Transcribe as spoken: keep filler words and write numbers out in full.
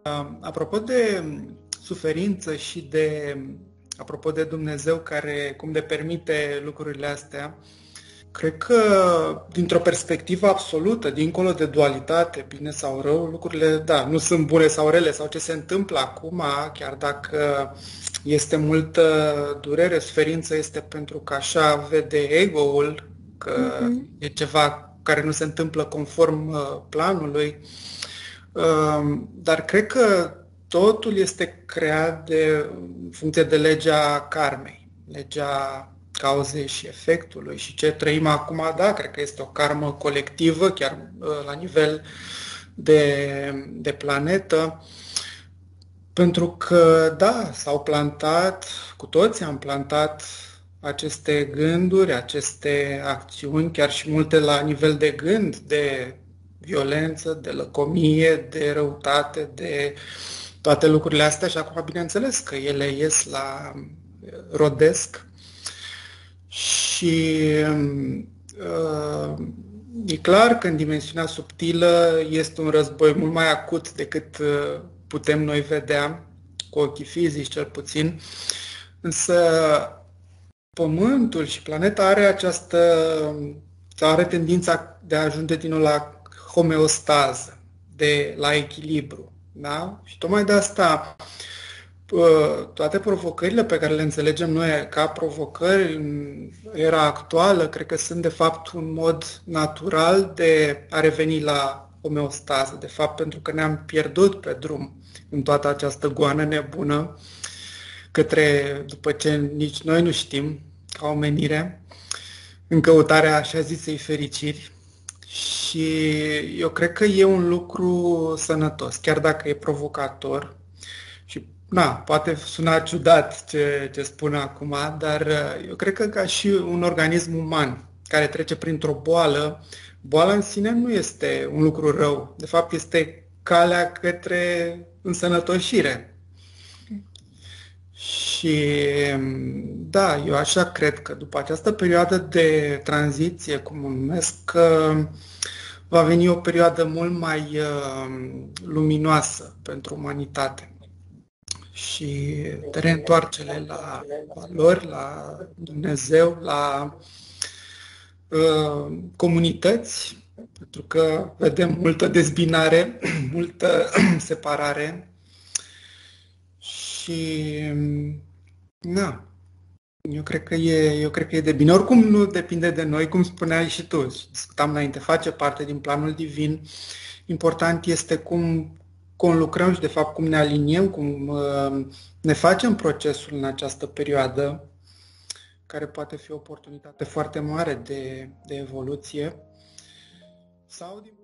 Apropo de suferință și de, apropo de Dumnezeu care cum de permite lucrurile astea, cred că dintr-o perspectivă absolută, dincolo de dualitate, bine sau rău, lucrurile, da, nu sunt bune sau rele sau ce se întâmplă acum, chiar dacă este multă durere, suferință este pentru că așa vede ego-ul, că Mhm. e ceva care nu se întâmplă conform uh, planului. Dar cred că totul este creat de, în funcție de legea karmei, legea cauzei și efectului și ce trăim acum, da, cred că este o karmă colectivă, chiar la nivel de, de planetă, pentru că, da, s-au plantat, cu toții am plantat aceste gânduri, aceste acțiuni, chiar și multe la nivel de gând, de violență, de lăcomie, de răutate, de toate lucrurile astea și acum, bineînțeles, că ele ies la rodesc și uh, e clar că în dimensiunea subtilă este un război mult mai acut decât uh, putem noi vedea cu ochii fizici, cel puțin, însă Pământul și planeta are această, are tendința de a ajunge din nou la homeostază, de la echilibru. Da? Și tocmai de asta toate provocările pe care le înțelegem noi ca provocări în era actuală, cred că sunt de fapt un mod natural de a reveni la homeostază, de fapt pentru că ne-am pierdut pe drum în toată această goană nebună către, după ce nici noi nu știm, ca omenire, în căutarea așa zisei fericiri. Și eu cred că e un lucru sănătos, chiar dacă e provocator. Și, na, poate suna ciudat ce, ce spun acum, dar eu cred că ca și un organism uman care trece printr-o boală, boala în sine nu este un lucru rău. De fapt, este calea către însănătoșire. Și da, eu așa cred că după această perioadă de tranziție, cum o numesc, că va veni o perioadă mult mai uh, luminoasă pentru umanitate. Și de reîntoarcere la valori, la Dumnezeu, la uh, comunități, pentru că vedem multă dezbinare, multă separare și na, eu cred că e, eu cred că e de bine. Oricum nu depinde de noi, cum spuneai și tu, discutam înainte, face parte din planul divin. Important este cum conlucrăm și de fapt cum ne aliniem, cum uh, ne facem procesul în această perioadă, care poate fi o oportunitate foarte mare de, de evoluție. Sau din